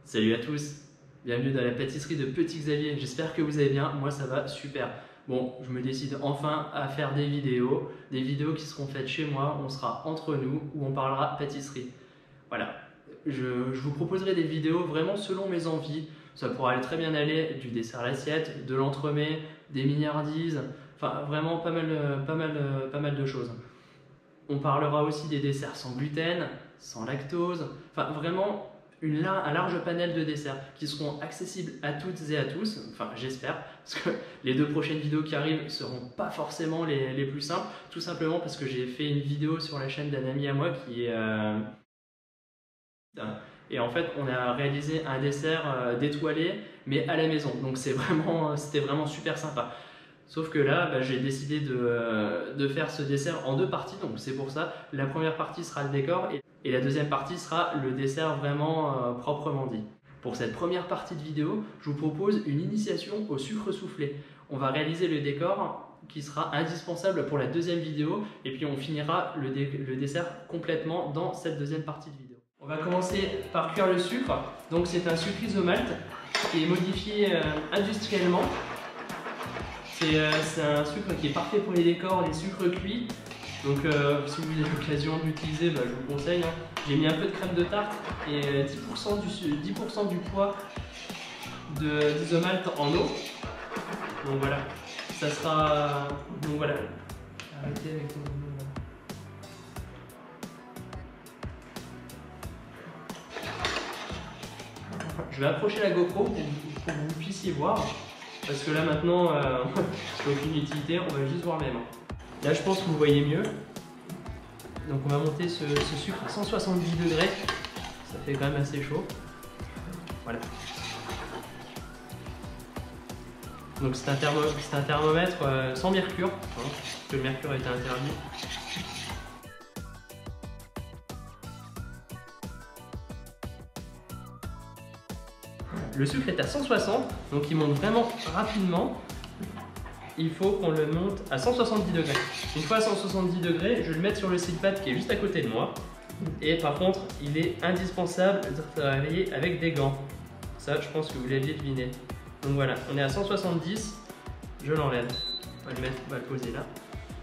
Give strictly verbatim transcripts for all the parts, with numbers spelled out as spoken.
Salut à tous, bienvenue dans la pâtisserie de Petit Xavier, j'espère que vous allez bien, moi ça va super. Bon, je me décide enfin à faire des vidéos, des vidéos qui seront faites chez moi, on sera entre nous, où on parlera pâtisserie. Voilà, je, je vous proposerai des vidéos vraiment selon mes envies, ça pourra aller très bien aller du dessert à l'assiette, de l'entremets, des mignardises, enfin vraiment pas mal, pas mal, pas mal de choses. On parlera aussi des desserts sans gluten, sans lactose, enfin vraiment une, un large panel de desserts qui seront accessibles à toutes et à tous, enfin j'espère, parce que les deux prochaines vidéos qui arrivent ne seront pas forcément les, les plus simples, tout simplement parce que j'ai fait une vidéo sur la chaîne d'un ami à moi qui est... Euh... Et en fait, on a réalisé un dessert euh, détoilé, mais à la maison, donc c'est vraiment, c'était vraiment super sympa. Sauf que là, bah, j'ai décidé de, euh, de faire ce dessert en deux parties, donc c'est pour ça. La première partie sera le décor et, et la deuxième partie sera le dessert vraiment euh, proprement dit. Pour cette première partie de vidéo, je vous propose une initiation au sucre soufflé. On va réaliser le décor qui sera indispensable pour la deuxième vidéo et puis on finira le, dé le dessert complètement dans cette deuxième partie de vidéo. On va commencer par cuire le sucre. Donc c'est un sucre isomalt qui est modifié euh, industriellement. C'est euh, un sucre qui est parfait pour les décors, les sucres cuits. Donc euh, si vous avez l'occasion de l'utiliser, bah, je vous conseille. Hein. J'ai mis un peu de crème de tarte et dix pour cent du, dix pour cent du poids d'isomalt en eau. Donc voilà, ça sera... Donc voilà. Arrêtez avec ton... Je vais approcher la GoPro pour, pour que vous puissiez voir. Parce que là maintenant, euh, j'ai aucune utilité, on va juste voir mes mains. Là je pense que vous voyez mieux. Donc on va monter ce, ce sucre à cent soixante-dix degrés. Ça fait quand même assez chaud. Voilà. Donc c'est un, thermo, un thermomètre euh, sans mercure, hein, parce que le mercure a été interdit. Le sucre est à cent soixante, donc il monte vraiment rapidement. Il faut qu'on le monte à cent soixante-dix degrés. Une fois à cent soixante-dix degrés, je vais le mettre sur le side-pad qui est juste à côté de moi. Et par contre, il est indispensable de travailler avec des gants. Ça, je pense que vous l'aviez deviné. Donc voilà, on est à cent soixante-dix. Je l'enlève. On va le mettre, on va le poser là.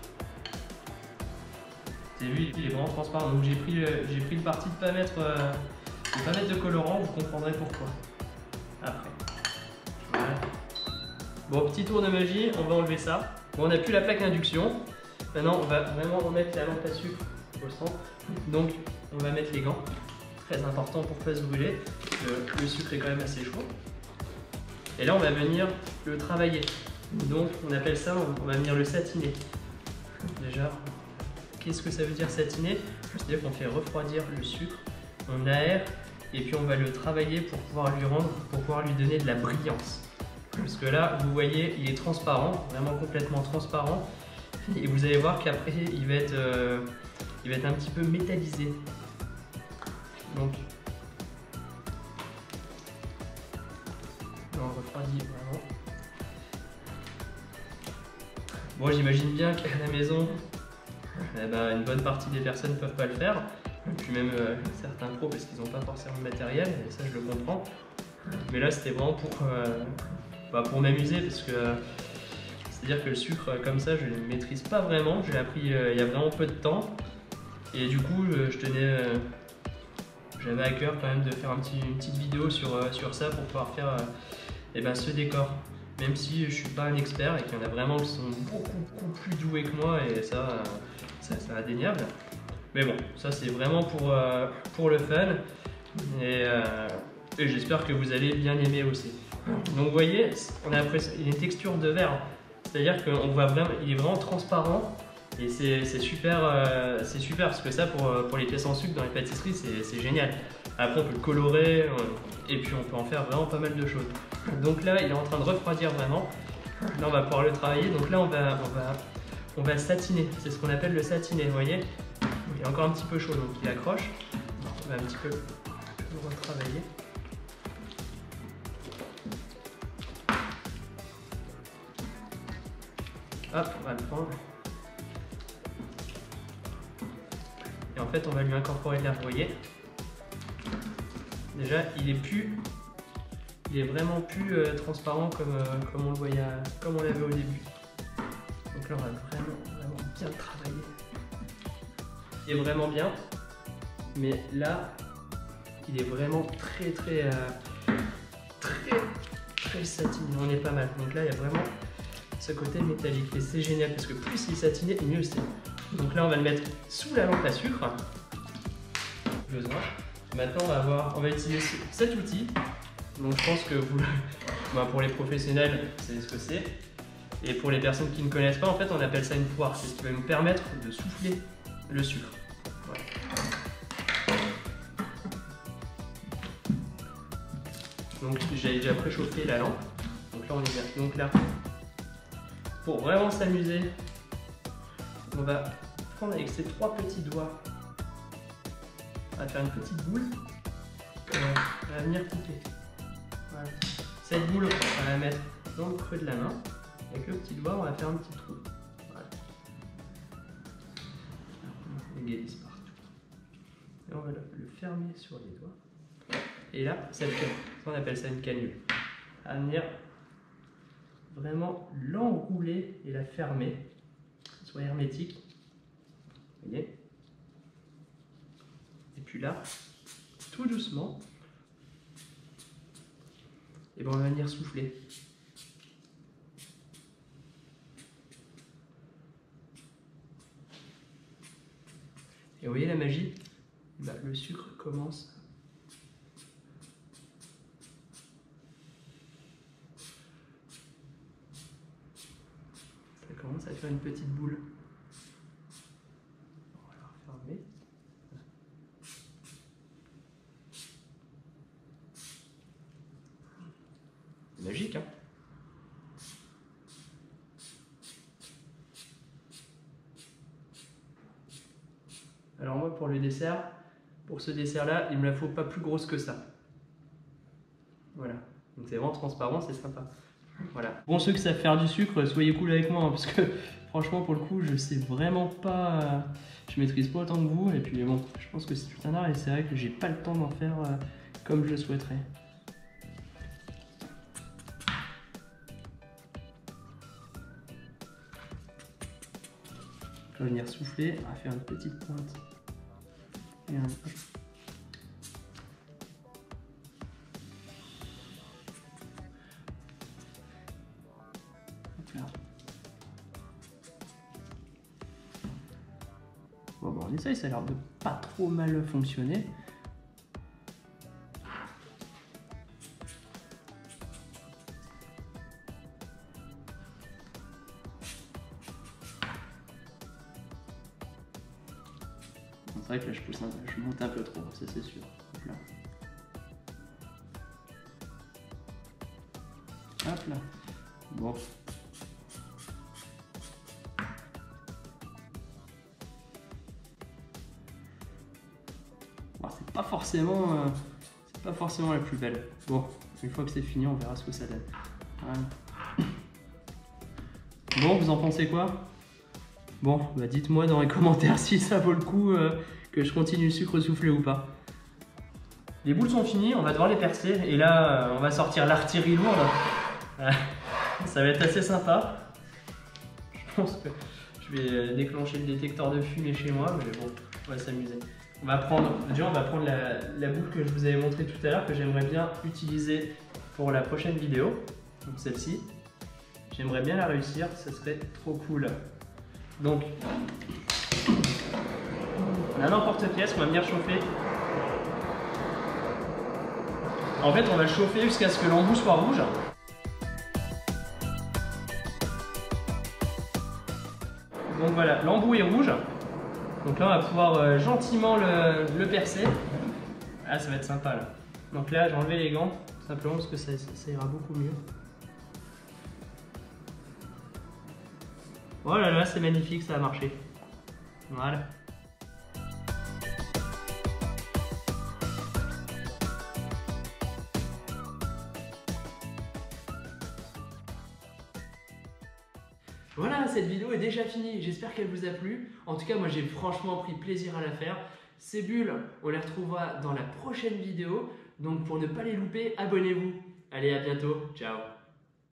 Vous avez vu, il est vraiment transparent. Donc j'ai pris, j'ai pris le parti de ne pas mettre, euh, de pas mettre de colorant. Vous comprendrez pourquoi après. Voilà. Bon, petit tour de magie, on va enlever ça. Bon, on n'a plus la plaque induction. Maintenant, on va vraiment remettre la lampe à sucre au centre. Donc, on va mettre les gants. Très important pour ne pas se brûler. Le, le sucre est quand même assez chaud. Et là, on va venir le travailler. Donc, on appelle ça, on va venir le satiner. Déjà, qu'est-ce que ça veut dire satiner? C'est-à-dire qu'on fait refroidir le sucre, on aère, et puis on va le travailler pour pouvoir lui rendre, pour pouvoir lui donner de la brillance. Parce que là, vous voyez, il est transparent, vraiment complètement transparent. Et vous allez voir qu'après, il va être, euh, il va être un petit peu métallisé. Donc, on refroidit vraiment. Bon, j'imagine bien qu'à la maison, eh ben, une bonne partie des personnes ne peuvent pas le faire. Puis même euh, certains pros parce qu'ils n'ont pas forcément de matériel, et ça je le comprends. Mais là c'était vraiment pour, euh, bah, pour m'amuser parce que euh, c'est-à-dire que le sucre euh, comme ça je ne le maîtrise pas vraiment, je l'ai appris euh, il y a vraiment peu de temps. Et du coup euh, je tenais, euh, j'avais à cœur quand même de faire un petit, une petite vidéo sur, euh, sur ça pour pouvoir faire euh, eh ben, ce décor. Même si je ne suis pas un expert et qu'il y en a vraiment qui sont beaucoup, beaucoup plus doués que moi et ça, euh, ça c'est indéniable. Mais bon, ça c'est vraiment pour, euh, pour le fun et, euh, et j'espère que vous allez bien aimer aussi. Donc vous voyez, on a une texture de verre, c'est-à-dire qu'on voit vraiment, il est vraiment transparent et c'est super, euh, c'est super parce que ça pour, pour les pièces en sucre dans les pâtisseries c'est génial. Après on peut le colorer et puis on peut en faire vraiment pas mal de choses. Donc là il est en train de refroidir vraiment, là on va pouvoir le travailler, donc là on va, on va, on va satiner, c'est ce qu'on appelle le satiner, vous voyez. Il est encore un petit peu chaud donc il accroche. On va un petit peu le retravailler. Hop, on va le prendre. Et en fait on va lui incorporer de l'air, vous voyez. Déjà, il est plus, il est vraiment plus euh, transparent comme, euh, comme on le voyait, comme on l'avait au début. Donc là, on va vraiment, vraiment bien le travailler. Il est vraiment bien, mais là, il est vraiment très, très, euh, très, très satiné. On est pas mal. Donc là, il y a vraiment ce côté métallique et c'est génial parce que plus il est satiné, mieux c'est. Donc là, on va le mettre sous la lampe à sucre. Besoin. Maintenant, on va avoir, on va utiliser cet outil. Donc je pense que vous, ben, pour les professionnels, vous savez ce que c'est. Et pour les personnes qui ne connaissent pas, en fait, on appelle ça une poire. C'est ce qui va nous permettre de souffler le sucre. Voilà. Donc j'ai déjà préchauffé la lampe. Donc là, on est bien. Donc là, pour vraiment s'amuser, on va prendre avec ces trois petits doigts, on va faire une petite boule et on va venir couper. Voilà. Cette boule, on va la mettre dans le creux de la main. Avec le petit doigt, on va faire un petit trou. Voilà. On glisse partout. Et on va le fermer sur les doigts. Et là, cette, on appelle ça une canule. À venir vraiment l'enrouler et la fermer, que ce soit hermétique. Vous voyez? Et puis là, tout doucement, et ben on va venir souffler. Et vous voyez la magie? Ben, le sucre commence ça commence à faire une petite boule. On va la refermer. Magique, hein? Alors moi, pour le dessert, pour ce dessert-là, il me la faut pas plus grosse que ça. Voilà. Donc c'est vraiment transparent, c'est sympa. Voilà. Bon, ceux qui savent faire du sucre, soyez cool avec moi, hein, parce que franchement, pour le coup, je sais vraiment pas, euh, je maîtrise pas autant que vous. Et puis bon, je pense que c'est tout un art et c'est vrai que j'ai pas le temps d'en faire euh, comme je le souhaiterais. On va venir souffler, on va faire une petite pointe. Et un... Bon, bon, on essaye, ça a l'air de pas trop mal fonctionner. C'est vrai que là je pousse un peu, je monte un peu trop, ça c'est sûr. Hop là. Hop là. Bon. Bon, c'est pas forcément, euh, c'est pas forcément la plus belle. Bon, une fois que c'est fini, on verra ce que ça donne. Voilà. Bon, vous en pensez quoi? Bon, bah dites-moi dans les commentaires si ça vaut le coup euh, que je continue le sucre soufflé ou pas. Les boules sont finies, on va devoir les percer et là euh, on va sortir l'artillerie lourde. Euh, ça va être assez sympa. Je pense que je vais déclencher le détecteur de fumée chez moi, mais bon, on va s'amuser. On va prendre, déjà on va prendre la, la boule que je vous avais montrée tout à l'heure que j'aimerais bien utiliser pour la prochaine vidéo. Donc celle-ci. J'aimerais bien la réussir, ça serait trop cool. Donc, on a un emporte-pièce qu'on va venir chauffer. En fait, on va le chauffer jusqu'à ce que l'embout soit rouge. Donc voilà, l'embout est rouge. Donc là, on va pouvoir euh, gentiment le, le percer. Ah, ça va être sympa là. Donc là, j'ai enlevé les gants, tout simplement parce que ça, ça, ça ira beaucoup mieux. Oh là là, c'est magnifique, ça a marché. Voilà. Voilà, cette vidéo est déjà finie. J'espère qu'elle vous a plu. En tout cas, moi, j'ai franchement pris plaisir à la faire. Ces bulles, on les retrouvera dans la prochaine vidéo. Donc pour ne pas les louper, abonnez-vous. Allez, à bientôt. Ciao.